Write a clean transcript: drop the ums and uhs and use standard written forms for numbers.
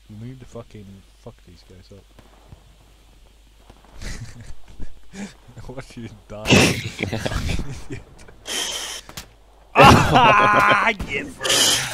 We need to fucking fuck these guys up. I want you to die. Ah! Get